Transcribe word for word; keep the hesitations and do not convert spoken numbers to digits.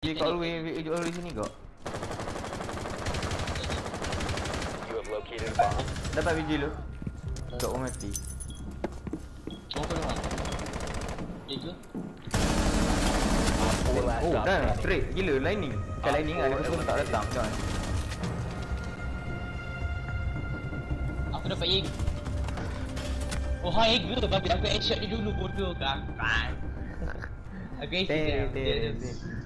Dia kat luar, jual di sini kok. Dapat biji lu. Kau orang mati. Oh, kau dah. Tiga. Oh, dah straight gila lining. Kalau lining ada pasal tak datang kan. Aku dapat egg. Oh, hai egg tu, tapi aku headshot dia dulu bodoh kan. Aku headshot dia.